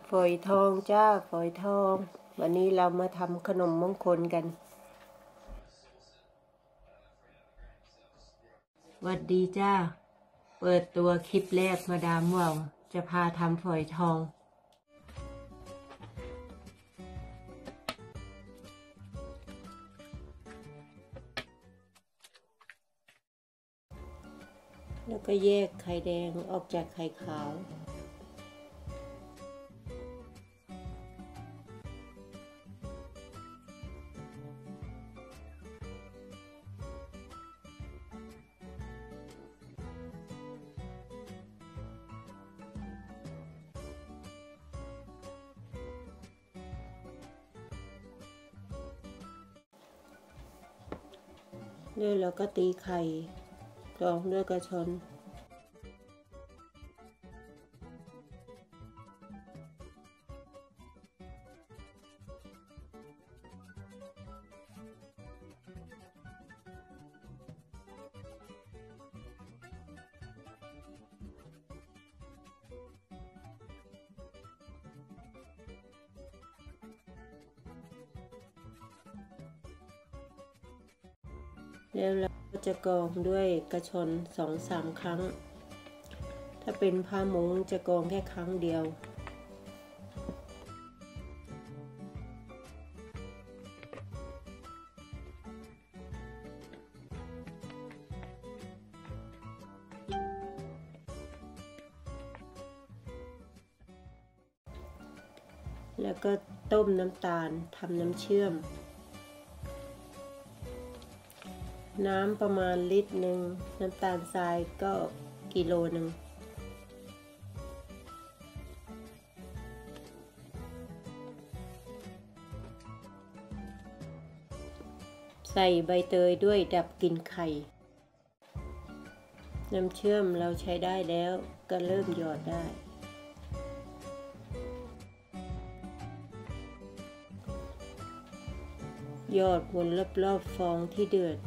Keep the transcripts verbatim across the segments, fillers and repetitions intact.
ฝอยทองจ้าฝอยทองวันนี้เรามาทำขนมมงคลกันหวัดดีจ้าเปิดตัวคลิปแรกมาดามว่าวจะพาทำฝอยทองแล้วก็แยกไข่แดงออกจากไข่ขาวแล้วเราก็ตีไข่กรองด้วยกระชอนแล้วเราก็จะกรองด้วยกระชอนสองสามครั้งถ้าเป็นผ้ามุ้งจะกรองแค่ครั้งเดียวแล้วก็ต้มน้ำตาลทำน้ำเชื่อมน้ำประมาณลิตรหนึ่งน้ำตาลทรายก็กิโลหนึ่งใส่ใบเตยด้วยดับกลิ่นไข่น้ำเชื่อมเราใช้ได้แล้วก็เริ่มหยอดได้หยอดวนรอบๆฟองที่เดือด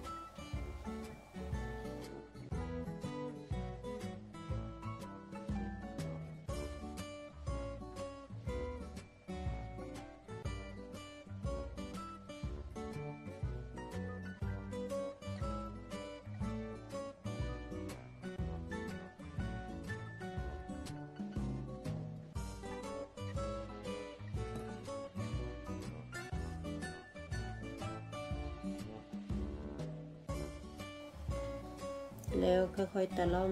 แล้วค่อยๆตะล่อม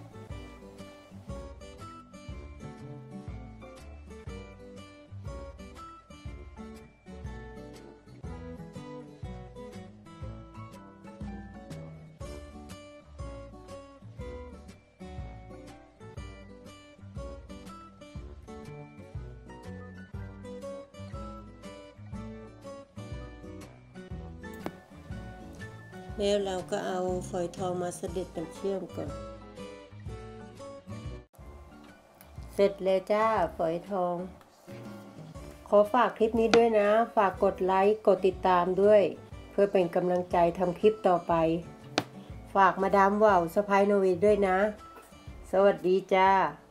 แล้วเราก็เอาฝอยทองมาเสด็จน้ำเชื่อมก่อนเสร็จแล้วจ้าฝอยทองขอฝากคลิปนี้ด้วยนะฝากกดไลค์กดติดตามด้วยเพื่อเป็นกำลังใจทำคลิปต่อไปฝากมาดามว่าวสะพายโนวีด้วยนะสวัสดีจ้า